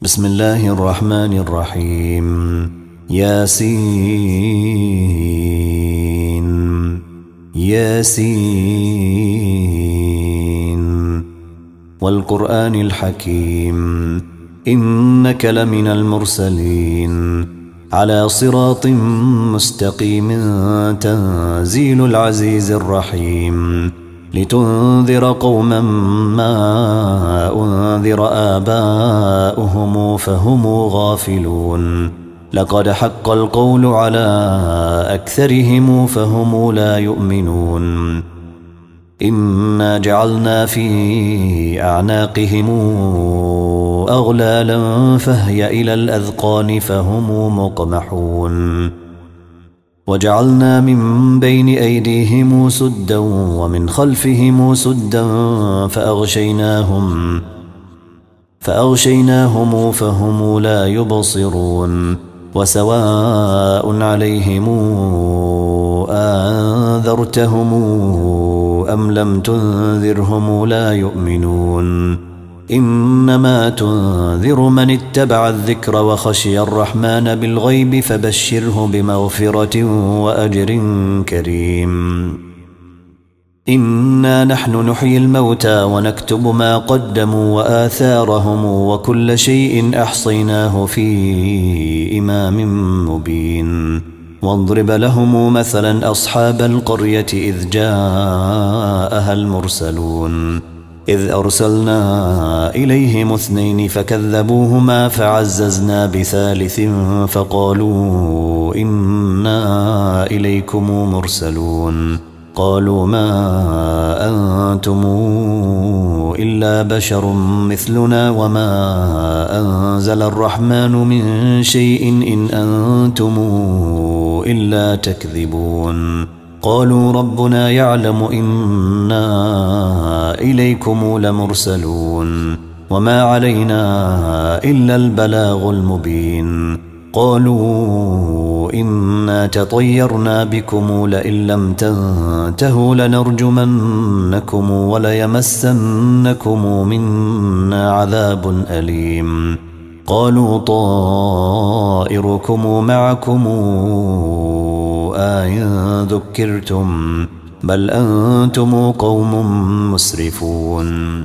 بسم الله الرحمن الرحيم. ياسين ياسين والقرآن الحكيم إنك لمن المرسلين على صراط مستقيم تنزيل العزيز الرحيم لتنذر قوما ما أنذر آباؤهم فهم غافلون لقد حق القول على أكثرهم فهم لا يؤمنون إنا جعلنا في أعناقهم أغلالا فهي إلى الأذقان فهم مقمحون وجعلنا من بين أيديهم سدا ومن خلفهم سدا فأغشيناهم فهم لا يبصرون وسواء عليهم أنذرتهم أم لم تنذرهم لا يؤمنون إنما تنذر من اتبع الذكر وخشي الرحمن بالغيب فبشره بمغفرة وأجر كريم. إنا نحن نحيي الموتى ونكتب ما قدموا وآثارهم وكل شيء أحصيناه في إمام مبين. واضرب لهم مثلا أصحاب القرية إذ جاءها المرسلون إذ أرسلنا إليهم 2 فكذبوهما فعززنا ب3 فقالوا إنا إليكم مرسلون قالوا ما أنتم إلا بشر مثلنا وما أنزل الرحمن من شيء إن أنتم إلا تكذبون قالوا ربنا يعلم إنا إليكم لمرسلون وما علينا إلا البلاغ المبين قالوا إنا تطيرنا بكم لئن لم تنتهوا لنرجمنكم وليمسنكم منا عذاب أليم قالوا طائركم معكم أئن ذكرتم بل أنتم قوم مسرفون.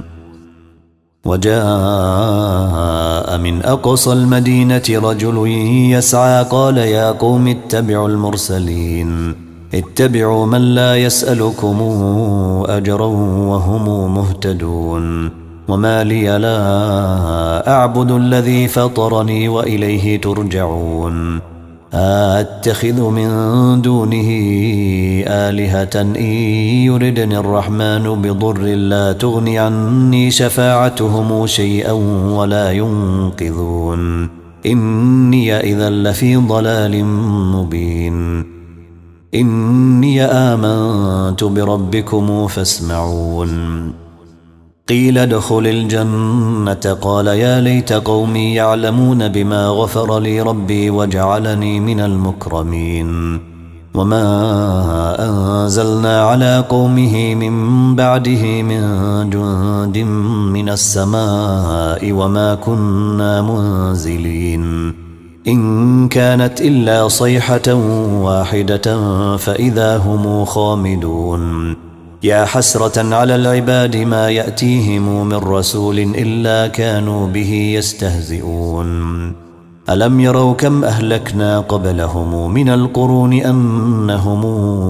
وجاء من أقصى المدينة رجل يسعى قال يا قوم اتبعوا المرسلين اتبعوا من لا يسألكم أجرا وهم مهتدون وما لي لا أعبد الذي فطرني وإليه ترجعون أتخذ من دونه آلهة إن يردني الرحمن بضر لا تغني عني شفاعتهم شيئا ولا ينقذون إني إذا لفي ضلال مبين. إني آمنت بربكم فاسمعون. قيل ادخل الجنة قال يا ليت قومي يعلمون بما غفر لي ربي وجعلني من المكرمين. وما أنزلنا على قومه من بعده من جند من السماء وما كنا منزلين إن كانت إلا صيحة واحدة فإذا هم خامدون. يا حسرة على العباد ما يأتيهم من رسول إلا كانوا به يستهزئون. ألم يروا كم أهلكنا قبلهم من القرون أنهم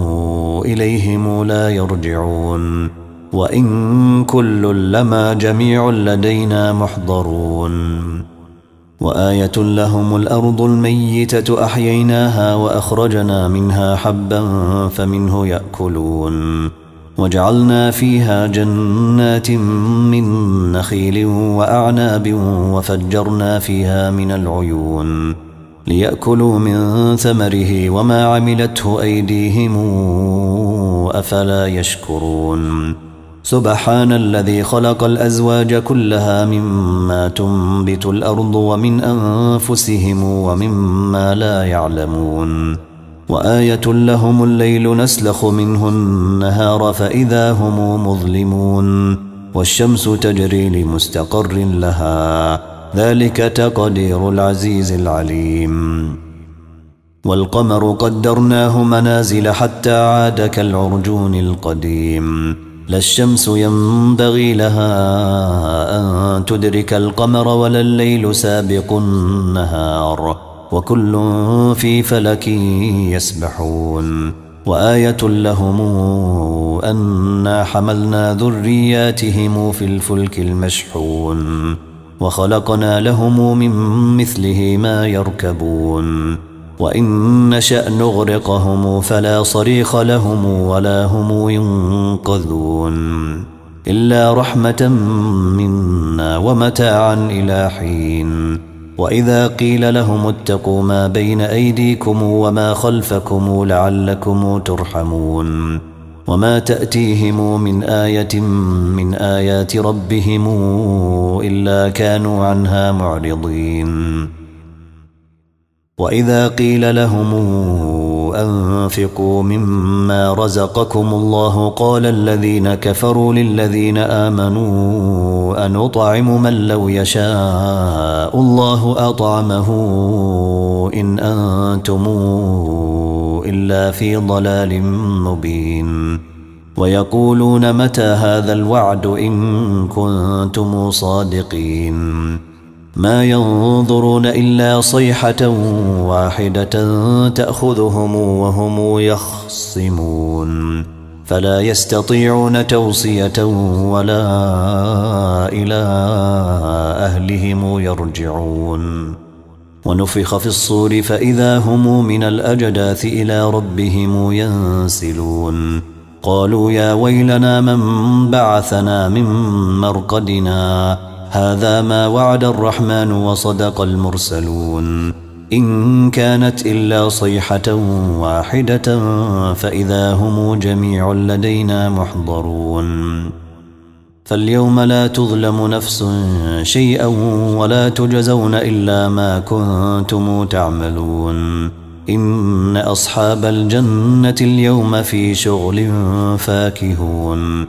إليهم لا يرجعون وإن كل لما جميع لدينا محضرون. وآية لهم الأرض الميتة أحييناها وأخرجنا منها حبا فمنه يأكلون وجعلنا فيها جنات من نخيل وأعناب وفجرنا فيها من العيون ليأكلوا من ثمره وما عملته أيديهم أفلا يشكرون. سبحان الذي خلق الأزواج كلها مما تنبت الأرض ومن أنفسهم ومما لا يعلمون. وآية لهم الليل نسلخ منه النهار فإذا هم مظلمون والشمس تجري لمستقر لها ذلك تقدير العزيز العليم. والقمر قدرناه منازل حتى عاد كالعرجون القديم. لا الشمس ينبغي لها أن تدرك القمر ولا الليل سابق النهار وكل في فلك يسبحون. وآية لهم أنا حملنا ذرياتهم في الفلك المشحون وخلقنا لهم من مثله ما يركبون. وإن نشأ نغرقهم فلا صريخ لهم ولا هم ينقذون إلا رحمة منا ومتاعا إلى حين. وإذا قيل لهم اتقوا ما بين أيديكم وما خلفكم لعلكم ترحمون وما تأتيهم من آية من آيات ربهم إلا كانوا عنها معرضين. وإذا قيل لهم أنفقوا مما رزقكم الله قال الذين كفروا للذين آمنوا أنطعم من لو يشاء الله أطعمه إن أنتم إلا في ضلال مبين. ويقولون متى هذا الوعد إن كنتم صادقين. ما ينظرون إلا صيحة واحدة تأخذهم وهم يخصمون فلا يستطيعون توصية ولا إلى أهلهم يرجعون. ونفخ في الصور فإذا هم من الأجداث إلى ربهم ينسلون. قالوا يا ويلنا من بعثنا من مرقدنا هذا ما وعد الرحمن وصدق المرسلون. إن كانت إلا صيحة واحدة فإذا هم جميع لدينا محضرون. فاليوم لا تظلم نفس شيئا ولا تجزون إلا ما كنتم تعملون. إن أصحاب الجنة اليوم في شغل فاكهون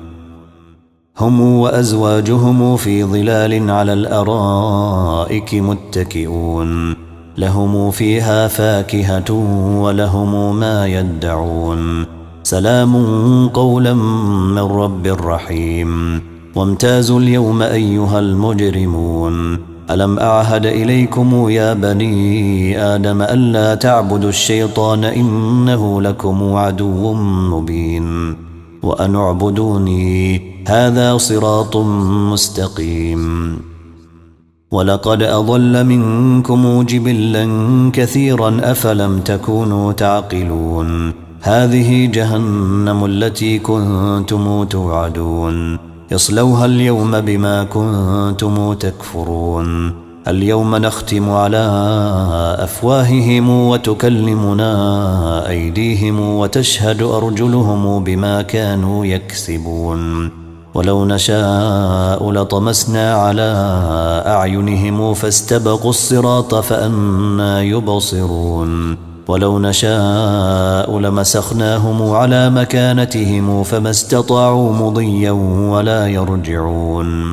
هم وأزواجهم في ظلال على الأرائك متكئون لهم فيها فاكهة ولهم ما يدعون. سلام قولا من رب رحيم. وامتازوا اليوم أيها المجرمون ألم أعهد إليكم يا بني آدم ألا تعبدوا الشيطان إنه لكم عدو مبين وأن اعبدوني هذا صراط مستقيم. ولقد أضل منكم جبلا كثيرا أفلم تكونوا تعقلون. هذه جهنم التي كنتم توعدون يصلوها اليوم بما كنتم تكفرون. اليوم نختم على أفواههم وتكلمنا أيديهم وتشهد أرجلهم بما كانوا يكسبون. ولو نشاء لطمسنا على أعينهم فاستبقوا الصراط فأنى يبصرون. ولو نشاء لمسخناهم على مكانتهم فما استطاعوا مضيا ولا يرجعون.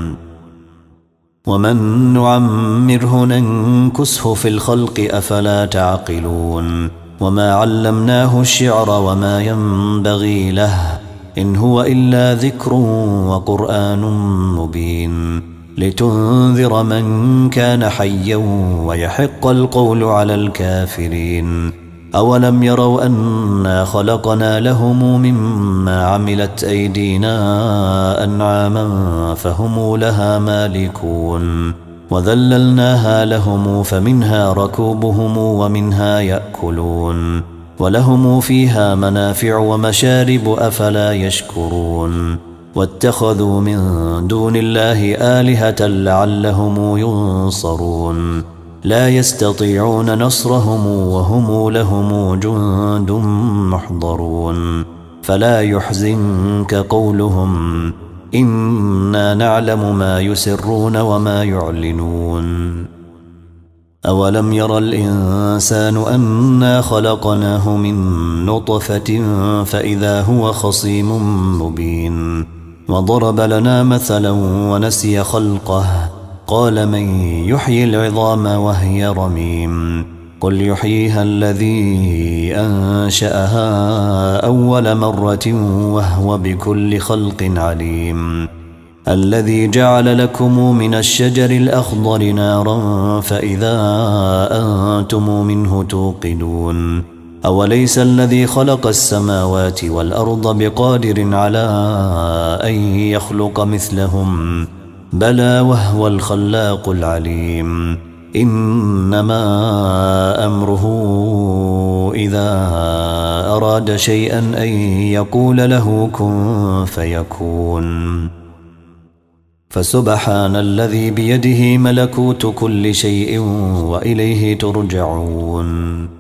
ومن نعمره ننكسه في الخلق أفلا تعقلون. وما علمناه الشعر وما ينبغي له إن هو إلا ذكر وقرآن مبين لتنذر من كان حيا ويحق القول على الكافرين. أولم يروا أنا خلقنا لهم مما عملت أيدينا أنعاما فهم لها مالكون وذللناها لهم فمنها ركوبهم ومنها يأكلون ولهم فيها منافع ومشارب أفلا يشكرون. واتخذوا من دون الله آلهة لعلهم ينصرون لا يستطيعون نصرهم وهم لهم جند محضرون. فلا يحزنك قولهم إنا نعلم ما يسرون وما يعلنون. أولم ير الإنسان أنا خلقناه من نطفة فإذا هو خصيم مبين وضرب لنا مثلا ونسي خلقه قال من يحيي العظام وهي رميم قل يحييها الذي أنشأها أول مرة وهو بكل خلق عليم الذي جعل لكم من الشجر الأخضر نارا فإذا أنتم منه توقدون أوليس الذي خلق السماوات والأرض بقادر على أن يخلق مثلهم بلى وهو الخلاق العليم إنما أمره إذا أراد شيئا أن يقول له كن فيكون فسبحان الذي بيده ملكوت كل شيء وإليه ترجعون